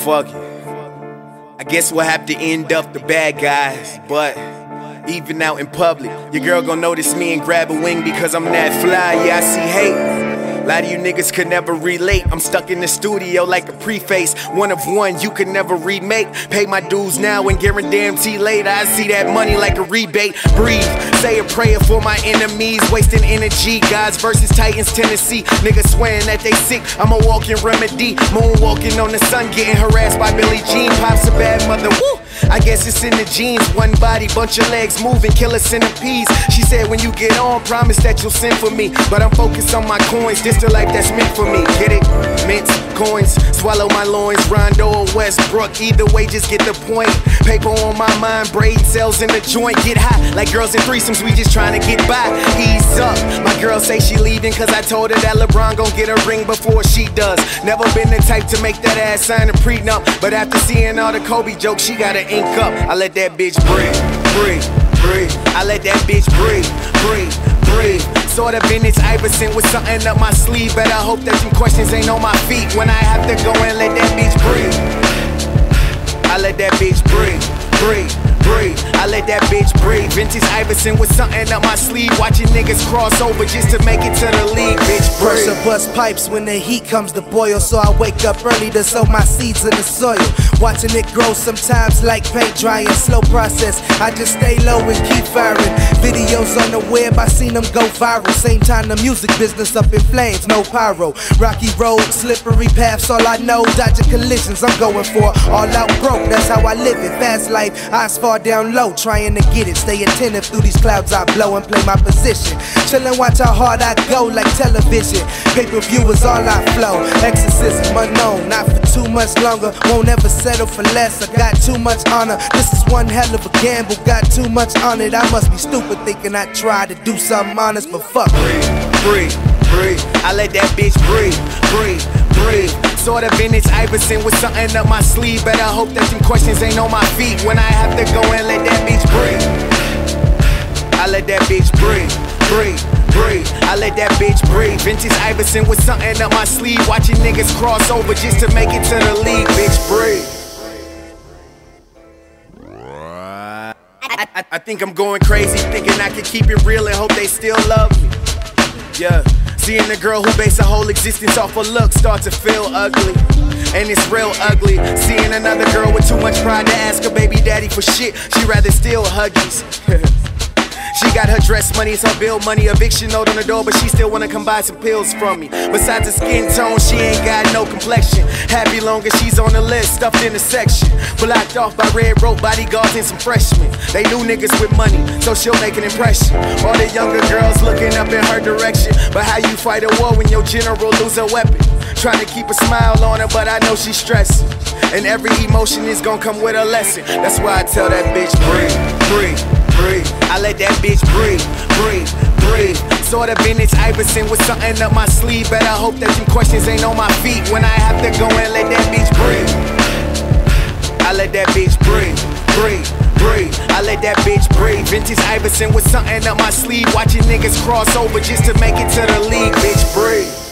fuck it. I guess we'll have to end up the bad guys, but even out in public, your girl gon' notice me and grab a wing because I'm that fly. Yeah, I see hate. A lot of you niggas could never relate. I'm stuck in the studio like a preface. One of one you could never remake. Pay my dues now and guarantee later. I see that money like a rebate. Breathe, say a prayer for my enemies. Wasting energy, Gods versus Titans, Tennessee. Niggas swearing that they sick, I'm a walking remedy. Moonwalking on the sun, getting harassed by Billie Jean. Pops a bad mother, woo! I guess it's in the genes. One body, bunch of legs moving, killer centipedes. She said when you get on, promise that you'll send for me. But I'm focused on my coins, this the life that's meant for me. Get it? Mints, coins, swallow my loins. Rondo or Westbrook, either way just get the point. Paper on my mind, braid cells in the joint. Get high, like girls in threesomes, we just trying to get by. Ease up, my girl say she leaving cause I told her that LeBron gon' get a ring before she does. Never been the type to make that ass sign a prenup, but after seeing all the Kobe jokes, she gotta ink up. I let that bitch breathe, breathe, breathe. I let that bitch breathe, breathe, breathe. Sorta vintage Iverson with something up my sleeve. Better hope that some questions ain't on my feet when I have to go and let that bitch breathe. I let that bitch breathe, breathe, breathe. I let that bitch breathe. Vintage Iverson with something up my sleeve. Watching niggas cross over just to make it to the league, bitch breathe. First I bust pipes when the heat comes to boil, so I wake up early to sow my seeds in the soil. Watching it grow sometimes like paint drying, slow process. I just stay low and keep firing. Videos on the web, I seen them go viral. Same time the music business up in flames, no pyro. Rocky road, slippery paths, all I know. Dodging collisions, I'm going for all out broke. That's how I live it, fast life, eyes far down low, trying to get it. Stay attentive through these clouds I blow and play my position. Chillin', watch how hard I go like television. Pay-per-view is all I flow. Exorcism unknown, not for too much longer. Won't ever settle for less, I got too much honor. This is one hell of a gamble, got too much on it. I must be stupid thinking I try to do something honest, but fuck. Breathe, breathe. I let that bitch breathe, breathe, breathe. Sorta vintage Iverson with something up my sleeve. Better hope that some questions ain't on my feet when I have to go and let that bitch breathe. I let that bitch breathe, breathe, breathe. I let that bitch breathe. Vintage Iverson with something up my sleeve. Watching niggas cross over just to make it to the league, bitch breathe. I think I'm going crazy, thinking I can keep it real and hope they still love me. Yeah, seeing the girl who based her whole existence off her look start to feel ugly. And it's real ugly, seeing another girl with too much pride to ask her baby daddy for shit. She rather steal Huggies. She got her dress money, it's her bill money, eviction note on the door, but she still wanna come buy some pills from me. Besides her skin tone, she ain't got no complexion. Happy long as she's on the list, stuffed in the section. Blocked off by red rope bodyguards and some freshmen. They knew niggas with money, so she'll make an impression. All the younger girls looking up in her direction. But how you fight a war when your general lose a weapon? Trying to keep a smile on her, but I know she's stressing. And every emotion is gonna come with a lesson. That's why I tell that bitch breathe, breathe, breathe. I let that bitch breathe, breathe, breathe. Sorta vintage Iverson with something up my sleeve. Better hope that some questions ain't on my feet when I have to go and let that bitch breathe. I let that bitch breathe, breathe, breathe. I let that bitch breathe. Vintage Iverson with something up my sleeve. Watching niggas cross over just to make it to the league, bitch breathe.